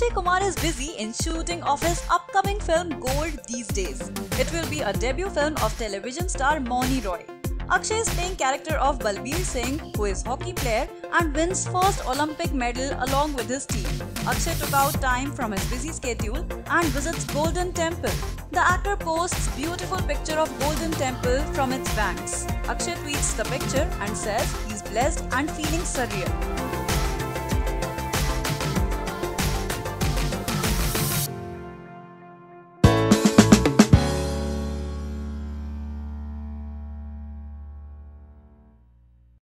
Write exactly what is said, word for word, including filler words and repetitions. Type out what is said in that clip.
Akshay Kumar is busy in shooting of his upcoming film Gold these days. It will be a debut film of television star Mouni Roy. Akshay is playing character of Balbir Singh, who is hockey player and wins first Olympic medal along with his team. Akshay took out time from his busy schedule and visits Golden Temple. The actor posts beautiful picture of Golden Temple from its banks. Akshay tweets the picture and says he's blessed and feeling surreal.